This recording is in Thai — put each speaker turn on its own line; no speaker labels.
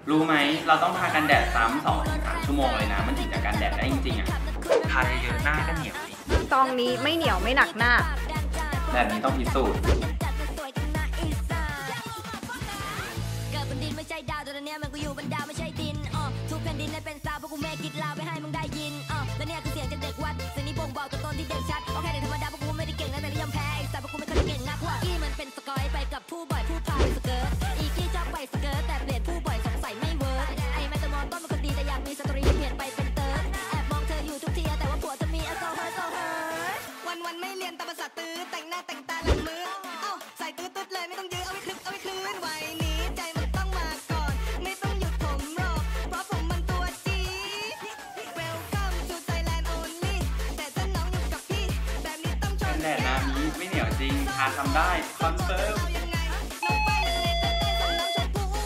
รู้ไหมเราต้องทากันแดดซ้ำ2-3 ชั่วโมงเลยนะมันถึงจะกันแดดได้จริงๆอ่ะทาเยอะๆหน้าก็เหนียวดิ
ซองนี้ไม่เหนียวไม่หนักหน้า
แบบนี้ต้องพิสูจน์
ทุกแผ่นดินได้เป็นสาวเพราะกูแม่กิดลาไปให้มึงได้ยินและเนี่ยคือเสียงจากเด็กวัดเสียงนี้บ่งบอกตัวตนที่เด่นชัดโอเคเด็กธรรมดาเพราะกูไม่ได้เก่งนะแต่ยอมแพ้ไอ้สาวเพราะกูไม่เคยเก่งนักว่ากี้มันเป็นสกอยไปกับผู้บ่อยผู้พาไปสเกิร์ตอีกี้ชอบไปสเกิร์ตแต่เปลี่ยนผู้บ่อยสงสัยไม่เวิร์กไอ้แม่ตะมอนต้นเป็นคนดีแต่อยากมีสตรีเปลี่ยนไปเป็นเติร์ดแอบมองเธออยู่ทุกทีแต่ว่าผัวจะมีโซเฮิร์ตวันไม่เรียนตามภาษาตื้อแต่งหน้าแต่งตาหลังมือใส่ตื้อเลยไม่ต้องยื้อเอาไว้คลึกเอาไว้คลื่นไว้นี้ใจมันต้องมาก่อนไม่ต้องหยุดผมรอเพราะผมมันตัวจีWelcome to Thailand only แต่ถ้าน้องอยู่กับพี่แบบนี้ต้องชน
กันแดดน้ำนี้ไม่เหนียวจริงทาทำได้คอนเฟิร์ม